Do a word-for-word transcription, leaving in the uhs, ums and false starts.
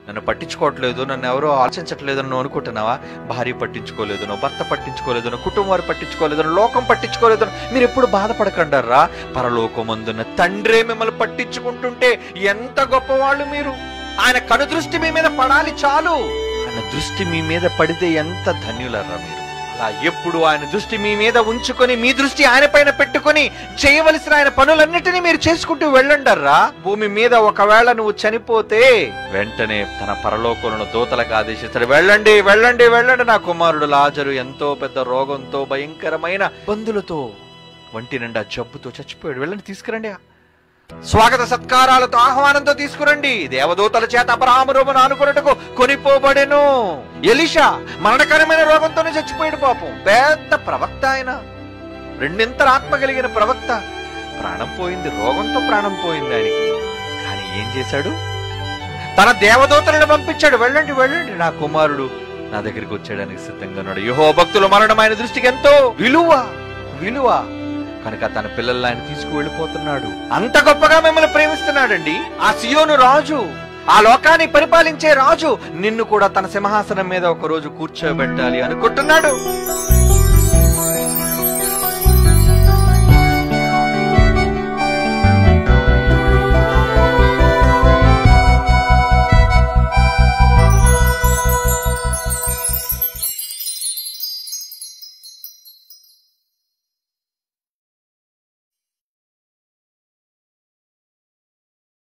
నన్ను పట్టించుకోవట్లేదు, నన్ను ఎవరో ఆలోచించట్లేదని నువ్వు అనుకుంటున్నావా? భార్య పట్టించుకోలేదునో, భర్త పట్టించుకోలేదునో, కుటుంబం వారు పట్టించుకోలేదునో, లోకం పట్టించుకోలేదునో మీరు ఎప్పుడు బాధపడకండారా. పరలోకమందున్న తండ్రే మిమ్మల్ని పట్టించుకుంటుంటే ఎంత గొప్పవాళ్ళు మీరు. ఆయన కనుదృష్టి మీ మీద పడాలి చాలు. ఆయన దృష్టి మీ మీద పడితే ఎంత ధన్యులరా మీరు. అలా ఎప్పుడు ఆయన దృష్టి మీ మీద ఉంచుకొని, మీ దృష్టి ఆయన పైన పెట్టుకొని చేయవలసిన ఆయన పనులన్నిటినీ మీరు చేసుకుంటూ వెళ్ళండర్రా. భూమి మీద ఒకవేళ నువ్వు చనిపోతే వెంటనే తన పరలోకంలో దూతలకు ఆదేశిస్తాడు, వెళ్ళండి వెళ్ళండి వెళ్ళండి, నా కుమారుడు లాజరు ఎంతో పెద్ద రోగంతో, భయంకరమైన బంధులతో, వంటి నిండా జబ్బుతో చచ్చిపోయాడు, వెళ్ళండి తీసుకురండి, స్వాగత సత్కారాలతో ఆహ్వానంతో తీసుకురండి. దేవదూతల చేత అబ్రహాము రోమను ఆనుకున్నట్టుకు కొనిపోబడెను. ఎలీషా మరణకరమైన రోగంతోనే చచ్చిపోయాడు పాపం. పెద్ద ప్రవక్త ఆయన, రెండింతల ఆత్మ కలిగిన ప్రవక్త. ప్రాణం పోయింది, రోగంతో ప్రాణం పోయింది ఆయనకి. కానీ ఏం చేశాడు? తన దేవదూతలను పంపించాడు, వెళ్ళండి వెళ్ళండి, నా కుమారుడు నా దగ్గరికి వచ్చేయడానికి సిద్ధంగా ఉన్నాడు. యెహోవా భక్తుల మరణం ఆయన దృష్టికి ఎంతో విలువ విలువ కనుక తన పిల్లల్ని ఆయన తీసుకువెళ్ళిపోతున్నాడు. అంత గొప్పగా మిమ్మల్ని ప్రేమిస్తున్నాడండి. ఆ సియోను రాజు, ఆ లోకాన్ని పరిపాలించే రాజు నిన్ను కూడా తన సింహాసనం మీద ఒక రోజు కూర్చోబెట్టాలి అనుకుంటున్నాడు.